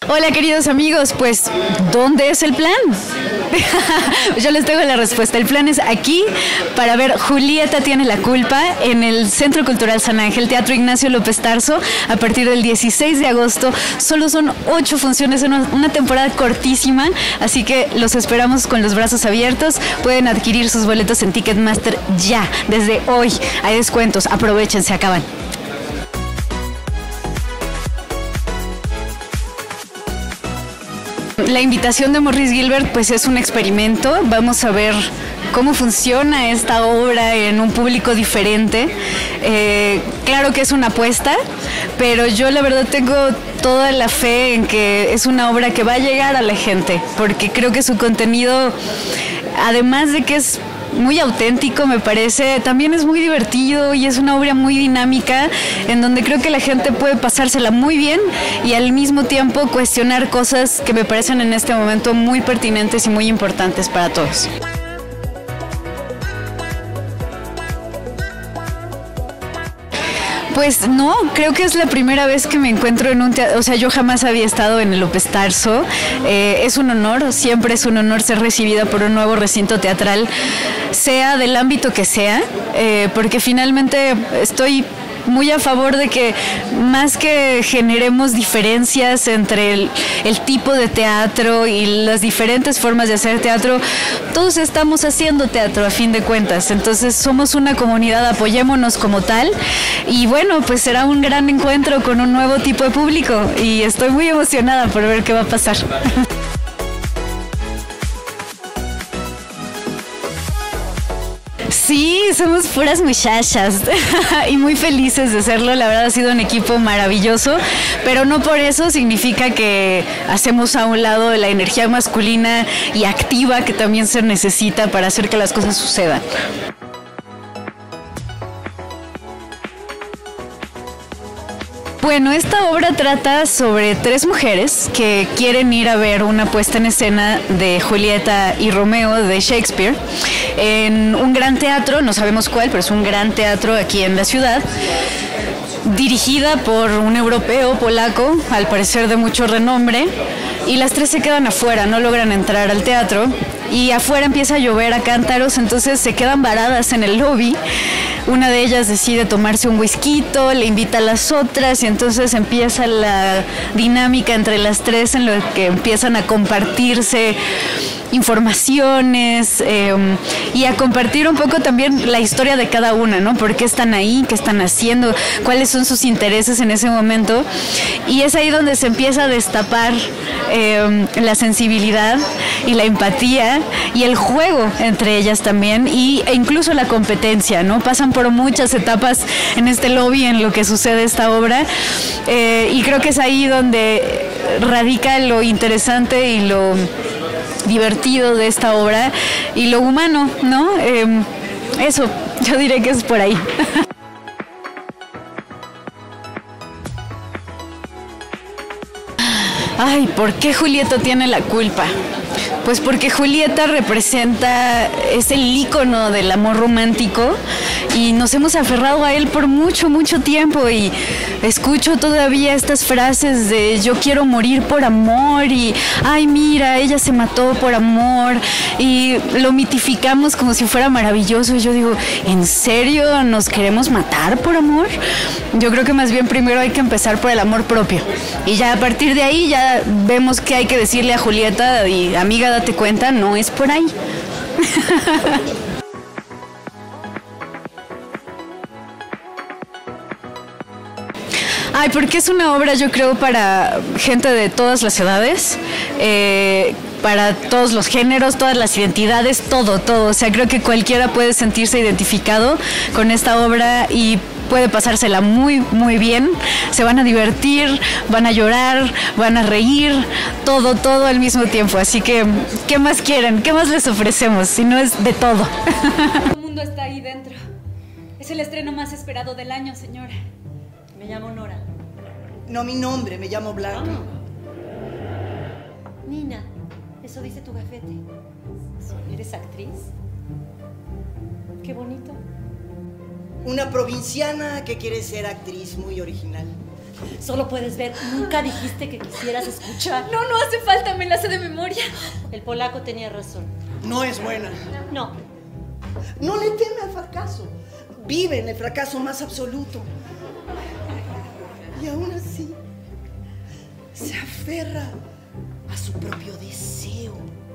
Hola queridos amigos, pues ¿dónde es el plan? Yo les tengo la respuesta. El plan es aquí para ver Julieta tiene la culpa en el Centro Cultural San Ángel, Teatro Ignacio López Tarso, a partir del 16 de agosto. Solo son 8 funciones en una temporada cortísima, así que los esperamos con los brazos abiertos. Pueden adquirir sus boletos en Ticketmaster ya, desde hoy. Hay descuentos, aprovechen, se acaban. La invitación de Maurice Gilbert pues es un experimento. Vamos a ver cómo funciona esta obra en un público diferente. Claro que es una apuesta, pero yo la verdad tengo toda la fe en que es una obra que va a llegar a la gente, porque creo que su contenido, además de que es muy auténtico, me parece, también es muy divertido y es una obra muy dinámica en donde creo que la gente puede pasársela muy bien y al mismo tiempo cuestionar cosas que me parecen en este momento muy pertinentes y muy importantes para todos. Pues no, creo que es la primera vez que me encuentro en un teatro, o sea, yo jamás había estado en el López Tarso. Es un honor, siempre es un honor ser recibida por un nuevo recinto teatral, sea del ámbito que sea, porque finalmente estoy muy a favor de que más que generemos diferencias entre el tipo de teatro y las diferentes formas de hacer teatro, todos estamos haciendo teatro a fin de cuentas, entonces somos una comunidad, apoyémonos como tal y bueno, pues será un gran encuentro con un nuevo tipo de público y estoy muy emocionada por ver qué va a pasar. Sí, somos puras muchachas y muy felices de serlo. La verdad ha sido un equipo maravilloso, pero no por eso significa que hacemos a un lado la energía masculina y activa que también se necesita para hacer que las cosas sucedan. Bueno, esta obra trata sobre 3 mujeres que quieren ir a ver una puesta en escena de Julieta y Romeo de Shakespeare en un gran teatro, no sabemos cuál, pero es un gran teatro aquí en la ciudad, dirigida por un europeo polaco, al parecer de mucho renombre, y las 3 se quedan afuera, no logran entrar al teatro, y afuera empieza a llover a cántaros, entonces se quedan varadas en el lobby. Una de ellas decide tomarse un whisky, le invita a las otras y entonces empieza la dinámica entre las 3 en lo que empiezan a compartirse informaciones y a compartir un poco también la historia de cada una, ¿no? ¿Por qué están ahí? ¿Qué están haciendo? ¿Cuáles son sus intereses en ese momento? Y es ahí donde se empieza a destapar la sensibilidad y la empatía y el juego entre ellas también e incluso la competencia, ¿no? Pasan por muchas etapas en este lobby en lo que sucede esta obra y creo que es ahí donde radica lo interesante y lo divertido de esta obra y lo humano, ¿no? Eso, yo diré que es por ahí. Ay, ¿por qué Julieta tiene la culpa? Pues porque Julieta representa, es el ícono del amor romántico y nos hemos aferrado a él por mucho, mucho tiempo y escucho todavía estas frases de yo quiero morir por amor y ay mira, ella se mató por amor y lo mitificamos como si fuera maravilloso y yo digo, ¿en serio nos queremos matar por amor? Yo creo que más bien primero hay que empezar por el amor propio y ya a partir de ahí ya vemos qué hay que decirle a Julieta y amiga, date cuenta, no es por ahí. Ay, porque es una obra, yo creo, para gente de todas las edades, para todos los géneros, todas las identidades, todo. O sea, creo que cualquiera puede sentirse identificado con esta obra y puede pasársela muy, muy bien. Se van a divertir, van a llorar, van a reír, todo al mismo tiempo. Así que, ¿qué más quieren? ¿Qué más les ofrecemos? Si no es de todo. Todo el mundo está ahí dentro. Es el estreno más esperado del año, señora. Me llamo Nora. No, mi nombre, me llamo Blanca. Nina, eso dice tu gafete. ¿Eres actriz? Qué bonito. Una provinciana que quiere ser actriz muy original. Solo puedes ver, nunca dijiste que quisieras escuchar. No, no hace falta, me la sé de memoria. El polaco tenía razón. No es buena. No. No le teme al fracaso. Vive en el fracaso más absoluto. Y aún así, se aferra a su propio deseo.